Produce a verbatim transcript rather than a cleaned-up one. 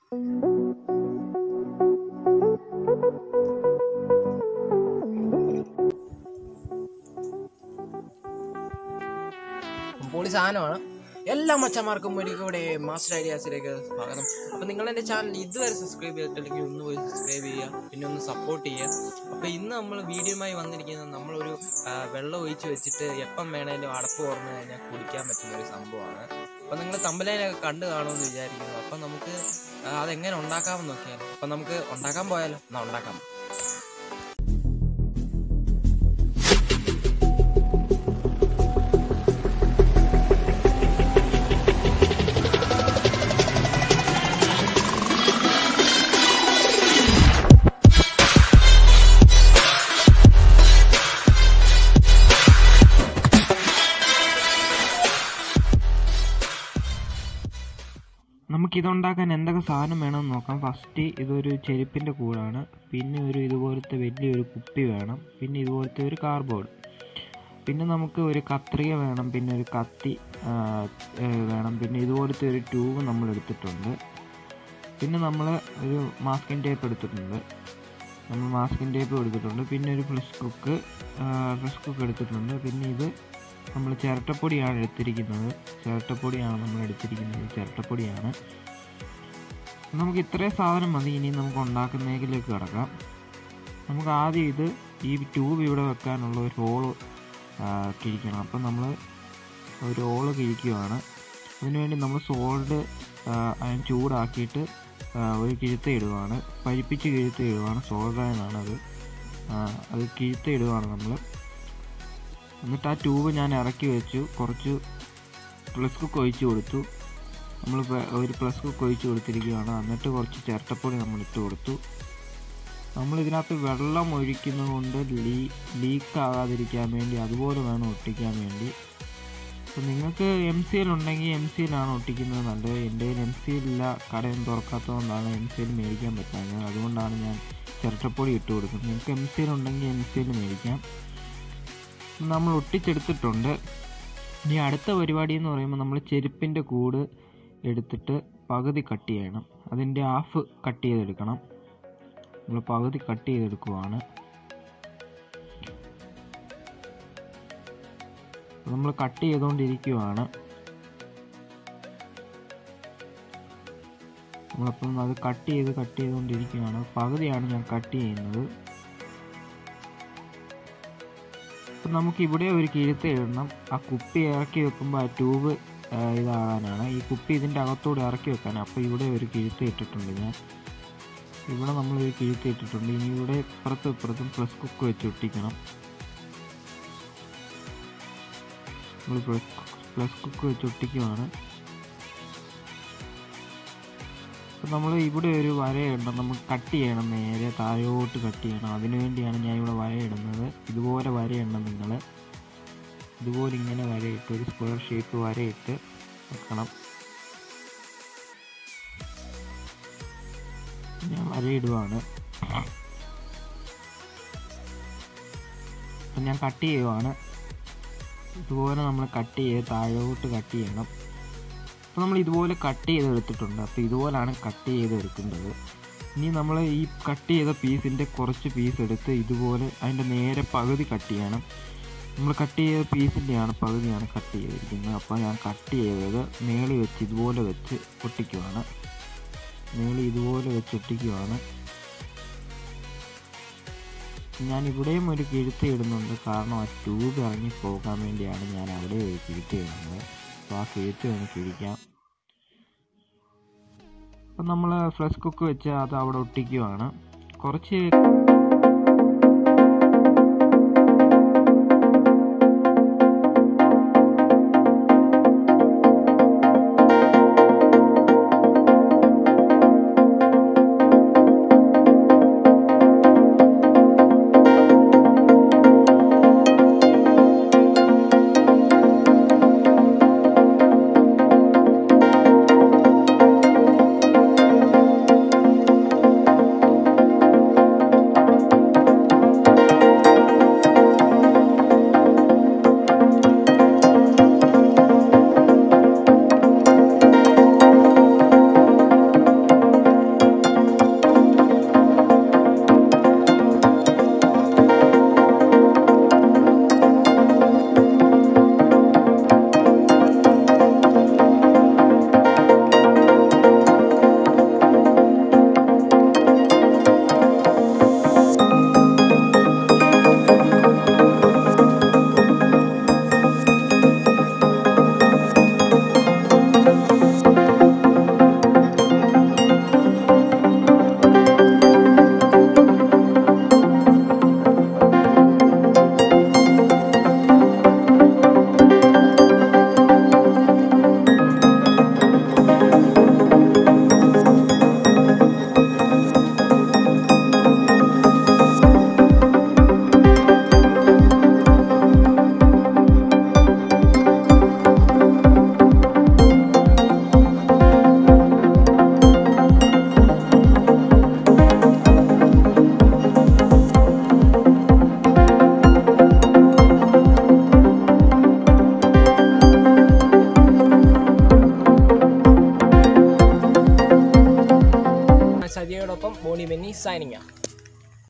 പൊളി സാധനമാണ്. എല്ലാ മച്ചന്മാർക്കും ഒരിക്കൽ കൂടെ മാസ്റ്റർ ഐഡിയാസിലേക്ക് സ്വാഗതം. അപ്പോൾ നിങ്ങൾ എൻ്റെ ചാനൽ ഇതുവരെ സബ്സ്ക്രൈബ് ചെയ്തിട്ടില്ലെങ്കിൽ ഒന്ന് പോയി സബ്സ്ക്രൈബ് ചെയ്യുക, പിന്നെ ഒന്ന് സപ്പോർട്ട് ചെയ്യുക. അപ്പോൾ ഇന്ന് നമ്മൾ വീഡിയോയുമായി വന്നിരിക്കുന്നത് നമ്മളൊരു വെള്ളം ഒഴിച്ച് വെച്ചിട്ട് എപ്പം വേണേലും അടപ്പ് തുറന്നു കഴിഞ്ഞാൽ കുടിക്കാൻ പറ്റുന്ന ഒരു സംഭവമാണ്. അപ്പോൾ നിങ്ങൾ തമ്പലയിലൊക്കെ കണ്ടു കാണുമെന്ന് വിചാരിക്കുന്നു. അപ്പം നമുക്ക് അതെങ്ങനെ ഉണ്ടാക്കാമെന്ന് നോക്കിയാലോ. അപ്പം നമുക്ക് ഉണ്ടാക്കാൻ പോയാലോ? എന്നാൽ ഉണ്ടാക്കാം. നമുക്കിതുണ്ടാക്കാൻ എന്തൊക്കെ സാധനം വേണമെന്ന് നോക്കാം. ഫസ്റ്റ് ഇതൊരു ചെരുപ്പിൻ്റെ കൂടാണ്, പിന്നെ ഒരു ഇതുപോലത്തെ വലിയൊരു കുപ്പി വേണം, പിന്നെ ഇതുപോലത്തെ ഒരു കാർഡ്ബോർഡ്, പിന്നെ നമുക്ക് ഒരു കത്രിക വേണം, പിന്നെ ഒരു കത്തി വേണം, പിന്നെ ഇതുപോലത്തെ ഒരു ട്യൂബ് നമ്മൾ എടുത്തിട്ടുണ്ട്, പിന്നെ നമ്മൾ ഒരു മാസ്കിൻ ടേപ്പ് എടുത്തിട്ടുണ്ട് നമ്മൾ മാസ്കിൻ ടേപ്പ് എടുത്തിട്ടുണ്ട് പിന്നെ ഒരു ഫ്ലഷ് കുക്ക് ഫ്ലഷ് കുക്ക് എടുത്തിട്ടുണ്ട്. പിന്നെ ഇത് നമ്മൾ ചിരട്ടപ്പൊടിയാണ് എടുത്തിരിക്കുന്നത് ചിരട്ടപ്പൊടിയാണ് നമ്മൾ എടുത്തിരിക്കുന്നത് ചിരട്ടപ്പൊടിയാണ് നമുക്ക് ഇത്രയും സാധനം മതി. ഇനി നമുക്ക് ഉണ്ടാക്കുന്നതിലേക്ക് കിടക്കാം. നമുക്ക് ആദ്യം ഇത് ഈ ട്യൂബ് ഇവിടെ വെക്കാനുള്ള ഒരു ഹോള് കിഴിക്കണം. അപ്പം നമ്മൾ ഒരു ഹോള് കിഴിക്കുകയാണ്. അതിനുവേണ്ടി നമ്മൾ സോൾഡ് അതിന് ചൂടാക്കിയിട്ട് ഒരു കിഴുത്ത ഇടുവാണ്, പരിപ്പിച്ച് കിഴുത്ത ഇടുവാണ്. സോൾഡ് എന്നാണത്, അത് കിഴുത്ത ഇടുവാണ് നമ്മൾ. എന്നിട്ട് ആ ട്യൂബ് ഞാൻ ഇറക്കി വെച്ചു, കുറച്ച് പ്ലസ് കുക്ക് ഒഴിച്ച് കൊടുത്തു. നമ്മൾ ഒരു പ്ലസ് കുക്ക് ഒഴിച്ച് കൊടുത്തിരിക്കുകയാണ്. എന്നിട്ട് കുറച്ച് ചിരട്ടപ്പൊടി നമ്മൾ ഇട്ട് കൊടുത്തു. നമ്മൾ ഇതിനകത്ത് വെള്ളം ഒഴിക്കുന്നത് കൊണ്ട് ലീ ലീക്ക് ആകാതിരിക്കാൻ വേണ്ടി അതുപോലെ വേണം ഒട്ടിക്കാൻ വേണ്ടി. അപ്പോൾ നിങ്ങൾക്ക് എം സി എൽ ഉണ്ടെങ്കിൽ എം സി എല്ലാണ് ഒട്ടിക്കുന്നത് നല്ലത്. എൻ്റെ കയ്യിൽ എം സി എൽ ഇല്ല, കടയും തുറക്കാത്തതുകൊണ്ടാണ് എം സി എൽ മേടിക്കാൻ പറ്റാഞ്ഞത്. അതുകൊണ്ടാണ് ഞാൻ ചിരട്ടപ്പൊടി ഇട്ട് കൊടുക്കുന്നത്. നിങ്ങൾക്ക് എം സി എൽ ഉണ്ടെങ്കിൽ എം സി എൽ മേടിക്കാം. നമ്മൾ ഒട്ടിച്ചെടുത്തിട്ടുണ്ട്. ഇനി അടുത്ത പരിപാടി എന്ന് പറയുമ്പോൾ നമ്മൾ ചെരുപ്പിൻ്റെ കൂട് എടുത്തിട്ട് പകുതി കട്ട് ചെയ്യണം. അതിൻ്റെ ഹാഫ് കട്ട് ചെയ്തെടുക്കണം. നമ്മൾ പകുതി കട്ട് ചെയ്തെടുക്കുവാണ്. നമ്മൾ കട്ട് ചെയ്തുകൊണ്ടിരിക്കുവാണ്. നമ്മളപ്പം അത് കട്ട് ചെയ്ത് കട്ട് ചെയ്തുകൊണ്ടിരിക്കുകയാണ്. പകുതിയാണ് ഞാൻ കട്ട് ചെയ്യുന്നത്. അപ്പം നമുക്കിവിടെ ഒരു കിഴുത്ത ഇടണം. ആ കുപ്പി ഇറക്കി വെക്കുമ്പോൾ ആ ട്യൂബ് ഇതാകാനാണ്. ഈ കുപ്പി ഇതിൻ്റെ അകത്തോടെ ഇറക്കി വെക്കാനാണ്. അപ്പോൾ ഇവിടെ ഒരു കിഴുത്ത ഇട്ടിട്ടുണ്ട് ഞാൻ. ഇവിടെ നമ്മളൊരു കിഴുത്ത ഇട്ടിട്ടുണ്ട്. ഇനി ഇവിടെ ഇപ്പുറത്തും ഇപ്പുറത്തും പ്ലസ് കുക്ക് വെച്ച് ഒട്ടിക്കണം. നമ്മൾ പ്ലസ് പ്ലസ് കുക്ക് വെച്ച് ഒട്ടിക്കുവാണ്. അപ്പം നമ്മൾ ഇവിടെ ഒരു വരയിടണം. നമുക്ക് കട്ട് ചെയ്യണം, നേരെ താഴോട്ട് കട്ട് ചെയ്യണം. അതിനുവേണ്ടിയാണ് ഞാൻ ഇവിടെ വരയിടുന്നത്. ഇതുപോലെ വരയിടണം നിങ്ങൾ. ഇതുപോലെ ഇങ്ങനെ വരയിട്ട് ഒരു സ്ക്വയർ ഷേപ്പ് വരയിട്ട് വെക്കണം. ഞാൻ വരയിടുവാണ്. അപ്പം ഞാൻ കട്ട് ചെയ്യുവാണ്. ഇതുപോലെ നമ്മൾ കട്ട് ചെയ്ത് താഴോട്ട് കട്ട് ചെയ്യണം. അപ്പോൾ നമ്മൾ ഇതുപോലെ കട്ട് ചെയ്തെടുത്തിട്ടുണ്ട്. അപ്പോൾ ഇതുപോലെയാണ് കട്ട് ചെയ്തെടുക്കേണ്ടത്. ഇനി നമ്മൾ ഈ കട്ട് ചെയ്ത പീസിൻ്റെ കുറച്ച് പീസ് എടുത്ത് ഇതുപോലെ അതിൻ്റെ നേരെ പകുതി കട്ട് ചെയ്യണം. നമ്മൾ കട്ട് ചെയ്ത പീസിൻ്റെയാണ് പകുതിയാണ് കട്ട് ചെയ്തിരിക്കുന്നത്. അപ്പോൾ ഞാൻ കട്ട് ചെയ്തത് മേളിൽ വെച്ച് ഇതുപോലെ വെച്ച് ഒട്ടിക്കുവാണ്. മേളിൽ ഇതുപോലെ വെച്ച് ഒട്ടിക്കുവാണ്. ഞാൻ ഇവിടെയും ഒരു കിഴുത്ത ഇടുന്നുണ്ട്, കാരണം ആ ട്യൂബ് ഇറങ്ങി പോകാൻ വേണ്ടിയാണ് ഞാൻ അവിടെ ഒരു കിഴുത്ത ഇടുന്നത്. അപ്പോൾ ആ കിഴുത്ത ഒന്ന് കിഴിക്കാം. അപ്പം നമ്മൾ ഫ്ലഷ് കുക്ക് വെച്ച് അത് അവിടെ ഒട്ടിക്കുവാണ്. കുറച്ച് ക്യാമറമാൻ സജയോടൊപ്പം ബോണി ബെന്നി സൈനിങ്.